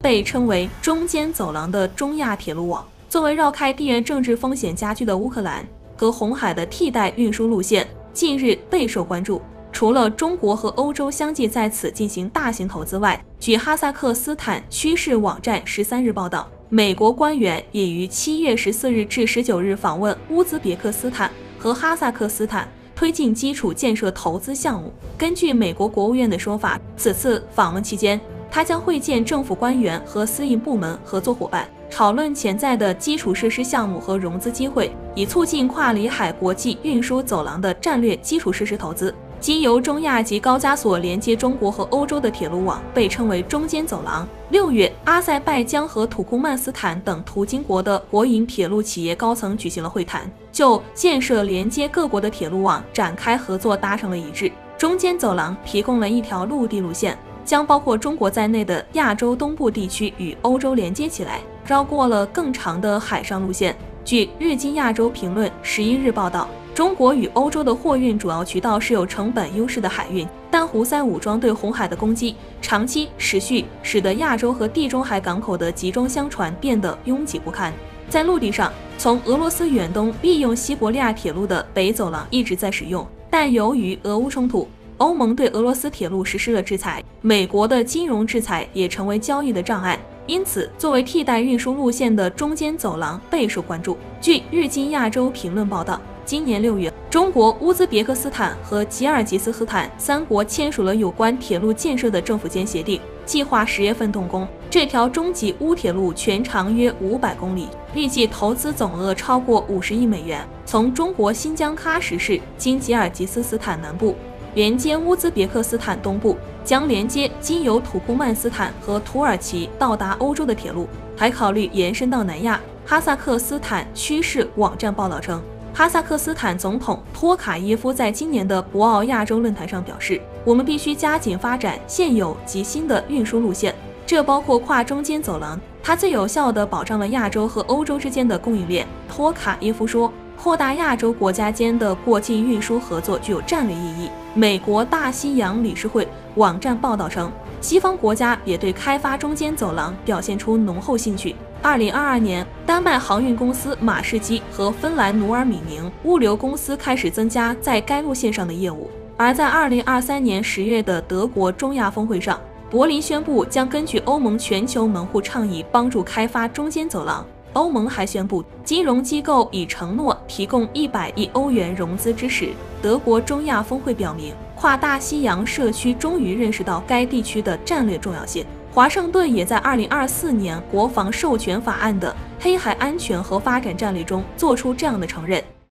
被称为中间走廊的中亚铁路网，作为绕开地缘政治风险加剧的乌克兰和红海的替代运输路线，近日备受关注。除了中国和欧洲相继在此进行大型投资外，据哈萨克斯坦趋势网站13日报道，美国官员也于7月14日至19日访问乌兹别克斯坦和哈萨克斯坦，推进基础建设投资项目。根据美国国务院的说法，此次访问期间，他将会见政府官员和私营部门合作伙伴，讨论潜在的基础设施项目和融资机会，以促进跨里海国际运输走廊的战略基础设施投资。经由中亚及高加索连接中国和欧洲的铁路网被称为中间走廊。6月，阿塞拜疆和土库曼斯坦等途经国的国营铁路企业高层举行了会谈，就建设连接各国的铁路网展开合作达成了一致。中间走廊提供了一条陆地路线，将包括中国在内的亚洲东部地区与欧洲连接起来，绕过了更长的海上路线。据日经亚洲评论11日报道，中国与欧洲的货运主要渠道是有成本优势的海运，但胡塞武装对红海的攻击长期持续，使得亚洲和地中海港口的集装箱船变得拥挤不堪。在陆地上，从俄罗斯远东利用西伯利亚铁路的北走廊一直在使用，但由于俄乌冲突，欧盟对俄罗斯铁路实施了制裁，美国的金融制裁也成为交易的障碍。因此，作为替代运输路线的中间走廊备受关注。据日经亚洲评论报道，今年6月，中国、乌兹别克斯坦和吉尔吉斯斯坦3国签署了有关铁路建设的政府间协定，计划10月份动工。这条中级乌铁路全长约500公里，预计投资总额超过50亿美元，从中国新疆喀什市经吉尔吉斯斯坦南部连接乌兹别克斯坦东部，将连接经由土库曼斯坦和土耳其到达欧洲的铁路，还考虑延伸到南亚。哈萨克斯坦趋势网站报道称，哈萨克斯坦总统托卡耶夫在今年的博鳌亚洲论坛上表示，我们必须加紧发展现有及新的运输路线，这包括跨中间走廊，它最有效地保障了亚洲和欧洲之间的供应链。托卡耶夫说，扩大亚洲国家间的过境运输合作具有战略意义。美国大西洋理事会网站报道称，西方国家也对开发中间走廊表现出浓厚兴趣。2022年，丹麦航运公司马士基和芬兰努尔米宁物流公司开始增加在该路线上的业务。而在2023年10月的德国中亚峰会上，柏林宣布将根据欧盟全球门户倡议帮助开发中间走廊。欧盟还宣布，金融机构已承诺提供100亿欧元融资支持。德国中亚峰会表明，跨大西洋社区终于认识到该地区的战略重要性。华盛顿也在2024年国防授权法案的黑海安全和发展战略中做出这样的承认。